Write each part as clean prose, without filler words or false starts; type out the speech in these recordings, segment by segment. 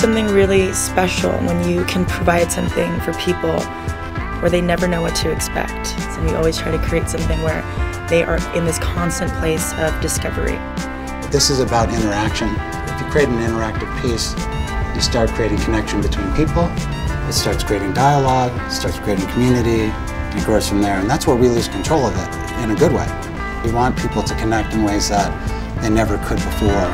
something really special when you can provide something for people where they never know what to expect. So we always try to create something where they are in this constant place of discovery. This is about interaction. If you create an interactive piece, you start creating connection between people, it starts creating dialogue, it starts creating community, and it grows from there. And that's where we lose control of it in a good way. We want people to connect in ways that they never could before.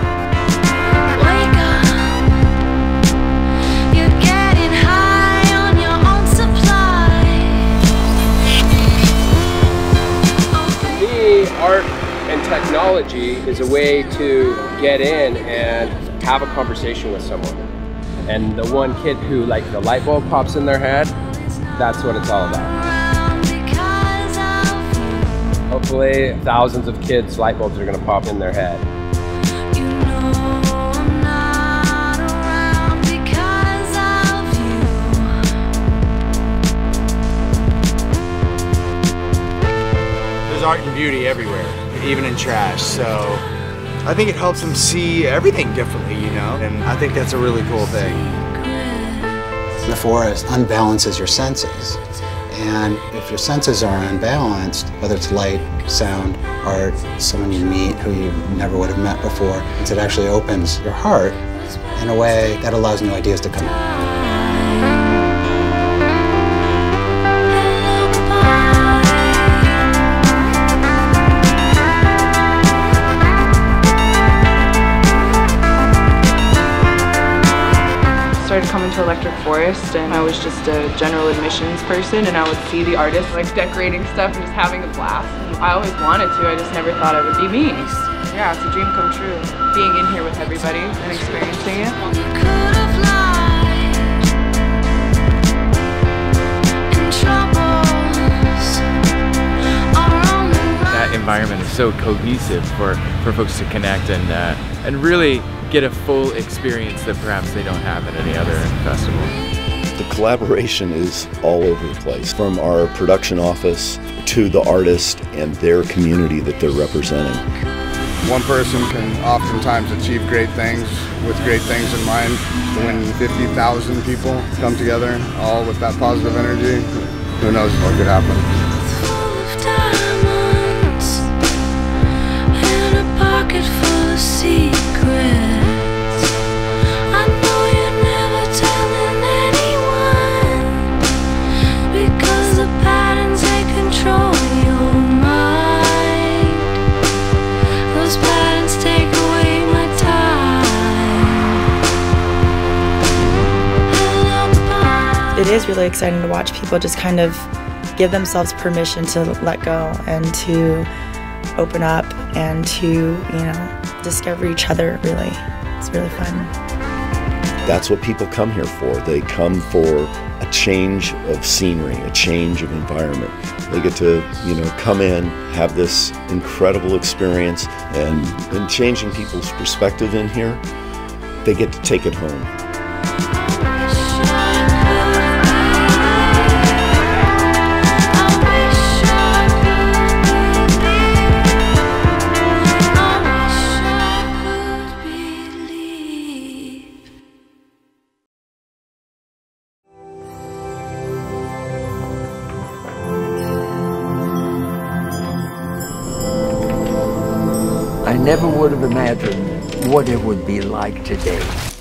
Art and technology is a way to get in and have a conversation with someone. And the one kid who, like, the light bulb pops in their head, that's what it's all about. Hopefully thousands of kids' light bulbs are going to pop in their head. There's art and beauty everywhere, even in trash, so I think it helps them see everything differently, you know, and I think that's a really cool thing. The forest unbalances your senses, and if your senses are unbalanced, whether it's light, sound, art, someone you meet who you never would have met before, it actually opens your heart in a way that allows new ideas to come in. Started coming to Electric Forest, and I was just a general admissions person, and I would see the artists like decorating stuff and just having a blast. And I always wanted to, I just never thought it would be me. Yeah, it's a dream come true, being in here with everybody and experiencing it. That environment is so cohesive for folks to connect and really get a full experience that perhaps they don't have at any other festival. The collaboration is all over the place, from our production office to the artist and their community that they're representing. One person can oftentimes achieve great things with great things in mind. When 50,000 people come together, all with that positive energy, who knows what could happen. It is really exciting to watch people just kind of give themselves permission to let go and to open up and to, you know, discover each other, really. It's really fun. That's what people come here for. They come for a change of scenery, a change of environment. They get to, you know, come in, have this incredible experience, and in changing people's perspective in here, they get to take it home. I never would have imagined what it would be like today.